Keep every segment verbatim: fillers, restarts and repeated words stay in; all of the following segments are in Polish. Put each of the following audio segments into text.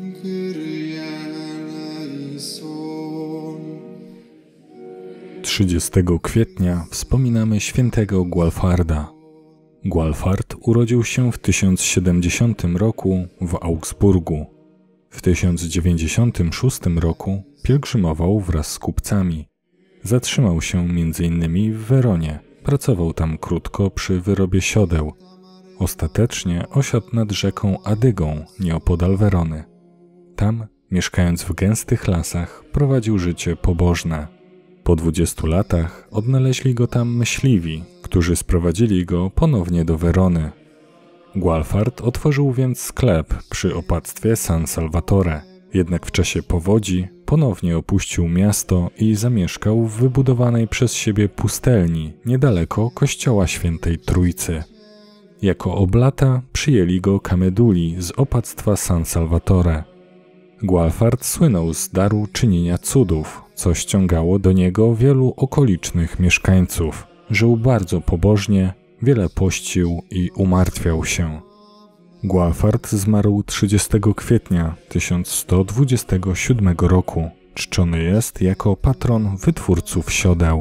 trzydziestego kwietnia wspominamy świętego Gualfarda. Gualfard urodził się w tysiąc siedemdziesiątym roku w Augsburgu. W tysiąc dziewięćdziesiątym szóstym roku pielgrzymował wraz z kupcami. Zatrzymał się między innymi w Weronie. Pracował tam krótko przy wyrobie siodeł. Ostatecznie osiadł nad rzeką Adygą, nieopodal Werony. Tam, mieszkając w gęstych lasach, prowadził życie pobożne. Po dwudziestu latach odnaleźli go tam myśliwi, którzy sprowadzili go ponownie do Werony. Gualfard otworzył więc sklep przy opactwie San Salvatore, jednak w czasie powodzi ponownie opuścił miasto i zamieszkał w wybudowanej przez siebie pustelni niedaleko kościoła Świętej Trójcy. Jako oblata przyjęli go kameduli z opactwa San Salvatore. Gualfard słynął z daru czynienia cudów, co ściągało do niego wielu okolicznych mieszkańców. Żył bardzo pobożnie, wiele pościł i umartwiał się. Gualfard zmarł trzydziestego kwietnia tysiąc sto dwudziestego siódmego roku. Czczony jest jako patron wytwórców siodeł.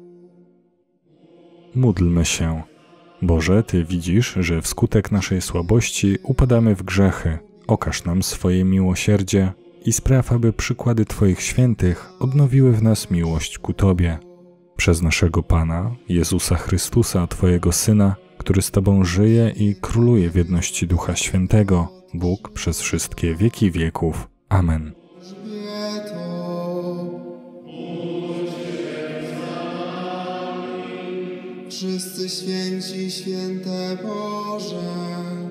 Módlmy się. Boże, Ty widzisz, że wskutek naszej słabości upadamy w grzechy. Okaż nam swoje miłosierdzie i spraw, aby przykłady Twoich świętych odnowiły w nas miłość ku Tobie. Przez naszego Pana, Jezusa Chrystusa, Twojego Syna, który z Tobą żyje i króluje w jedności Ducha Świętego, Bóg przez wszystkie wieki wieków. Amen. Wszyscy święci, święte Boże,